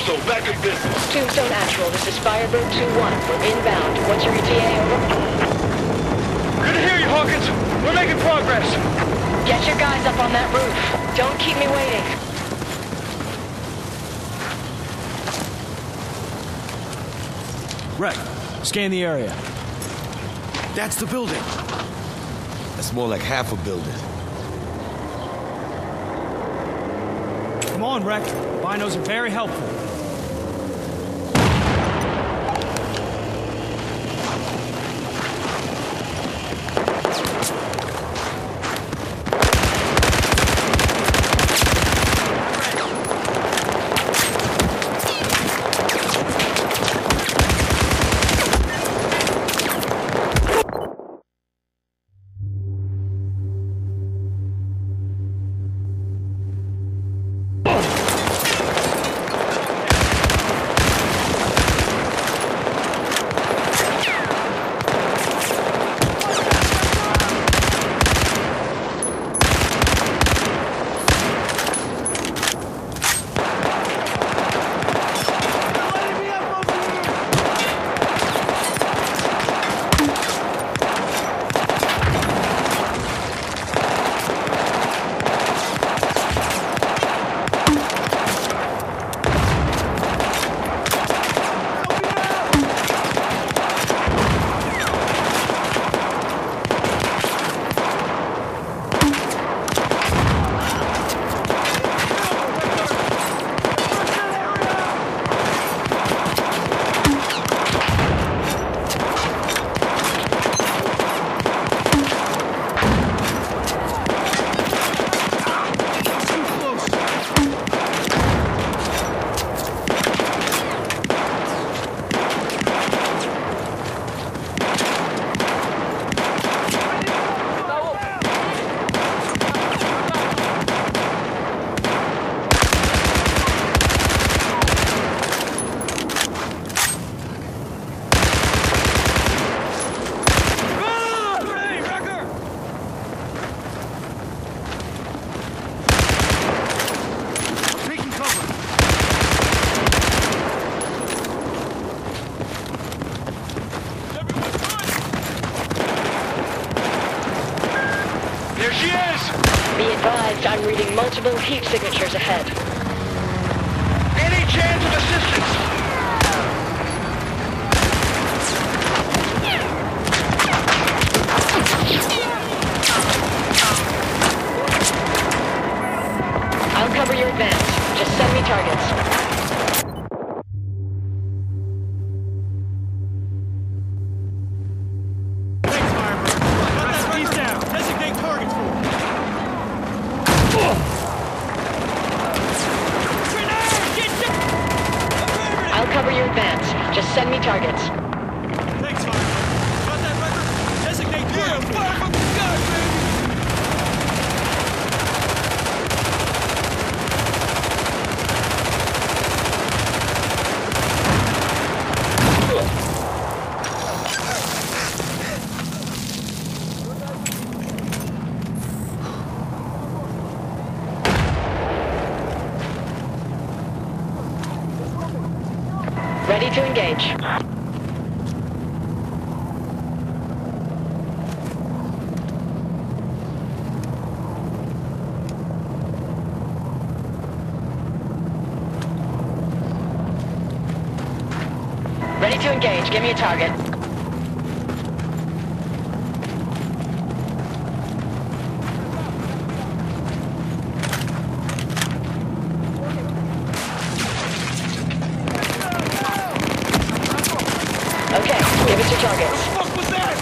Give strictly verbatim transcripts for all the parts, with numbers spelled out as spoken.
Hostile, back in business. Tombstone Actual, this is Firebird two one. We're inbound. What's your E T A, over? Good to hear you, Hawkins. We're making progress. Get your guys up on that roof. Don't keep me waiting. Rec, scan the area. That's the building. That's more like half a building. Come on, Rec. Binos are very helpful. I'm reading multiple heat signatures ahead. Any chance of assistance? I'll cover your advance. Just send me targets. I'll cover your advance. Just send me targets. Thanks, Firebird. Got that record? Designate target. Yeah, fire from the sky, baby! Ready to engage. Ready to engage. Give me a target. Okay, give us your targets. What the fuck was that?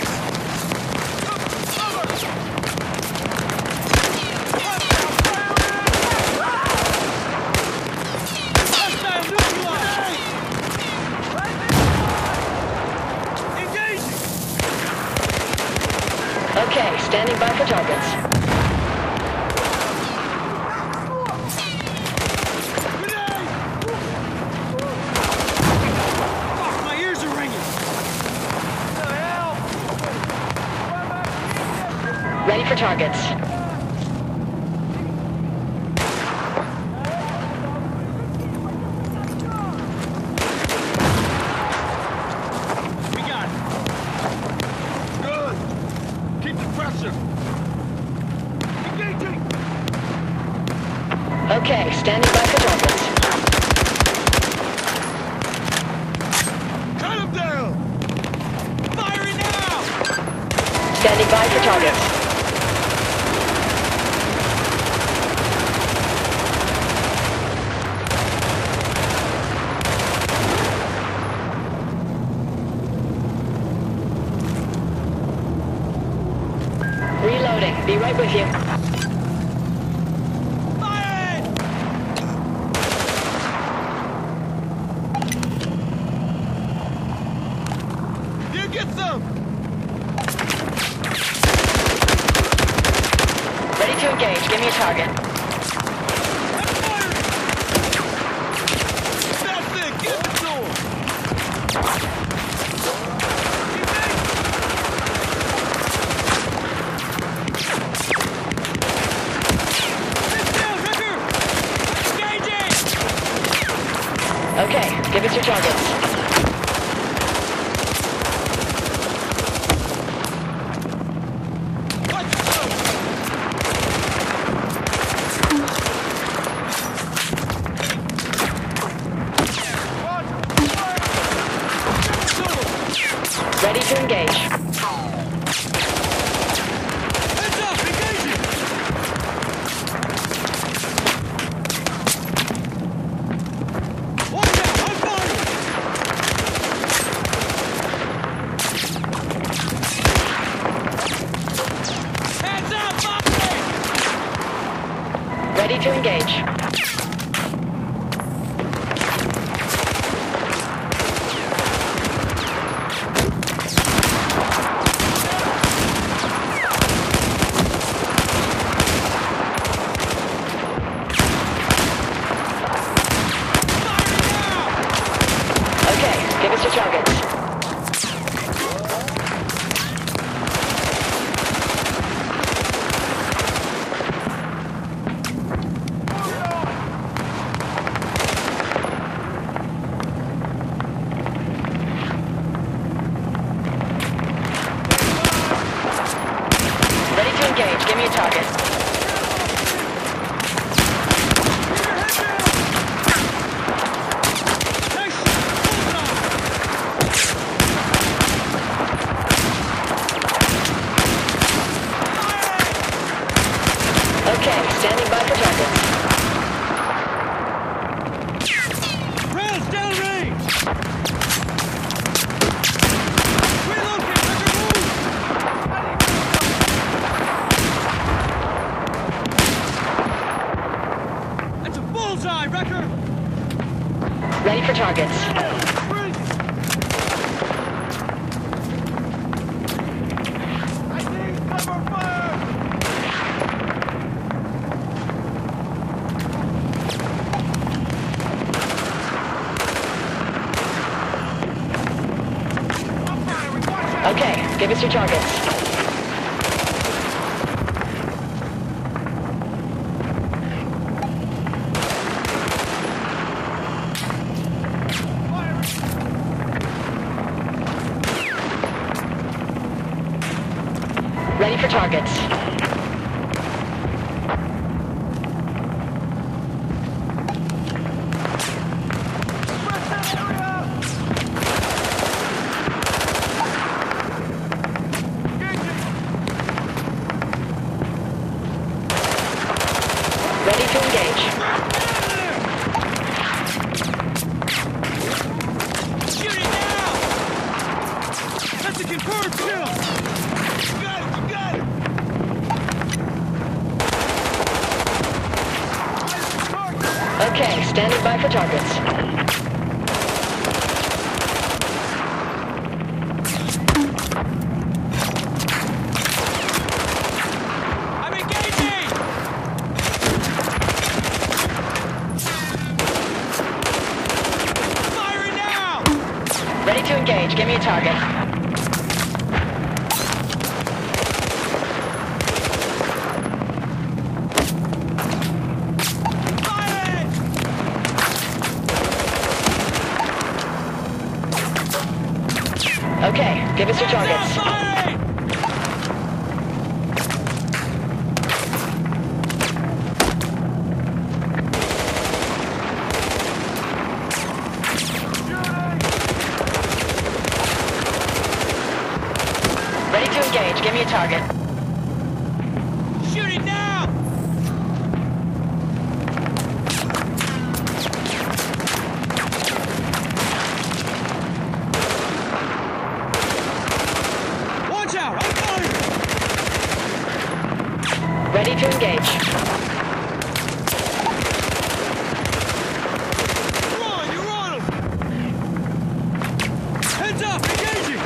Okay, standing by for targets. Ready for targets. standing by for targets. Cut him down! Firing now! Standing by for targets. Reloading. Be right with you. Fire! You get some! Ready to engage. Give me a target. I'm firing! That's it! Get the door! Okay, give us your targets. Ready to engage. Heads up! Engaging! Watch out! I'm firing! Hands up! Fire! Ready to engage. Okay, give us your targets. Ready to engage. Give me a target. Okay, standing by for targets. Rounds down range! Relocate! Under move! That's a bullseye, Wrecker! Ready for targets. I need cover fire! Okay, give us your targets. Ready for targets. Ready to engage. Shooting now! That's a confirmed kill! You got it, you got it! Okay, standing by for targets. I'm engaging! Firing now! Ready to engage. Give me a target. Firing! Okay, give us your targets. Firing! Ready to engage. Give me a target. Shoot it now! Watch out! I'm firing! Ready to engage. You're on! You're on 'em! Heads up! Engaging!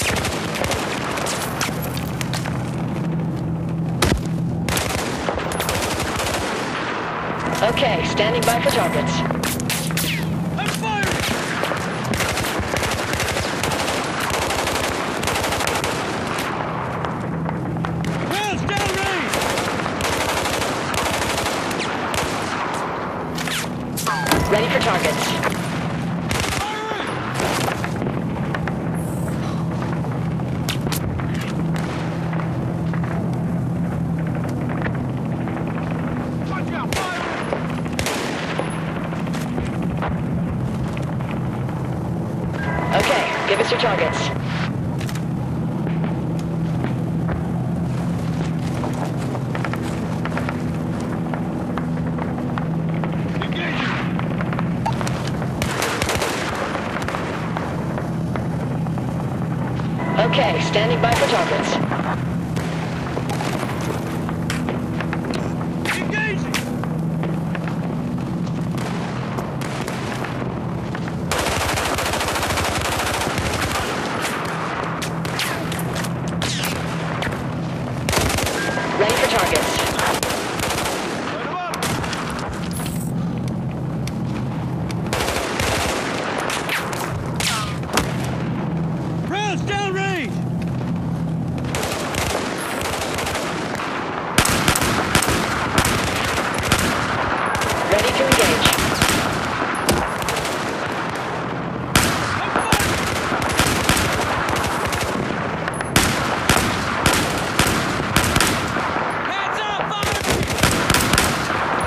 Okay, standing by for targets. I'm firing! Rounds downrange! Ready for targets. Firing! Watch out! Firing! Okay, give us your targets. Engaging! Okay, standing by for targets. Engaging! Ready for targets. Light 'em up! Rounds downrange! Ready to engage. I'm firing! Hands up! Fire!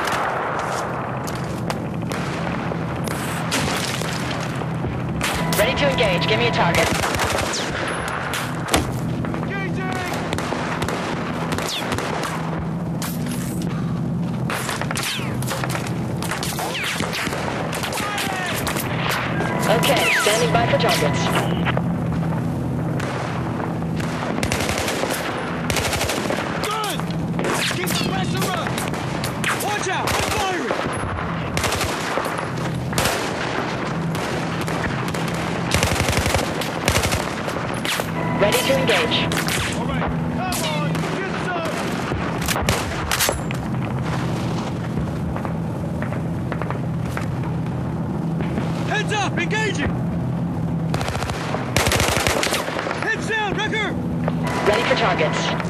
Ready to engage. Give me a target. Engaging! Okay, standing by for targets. Good! Keep the pressure up! Watch out! I'm firing! Ready to engage. All right, come on! Get some! Heads up! Engaging! Heads down, Wrecker! Ready for targets.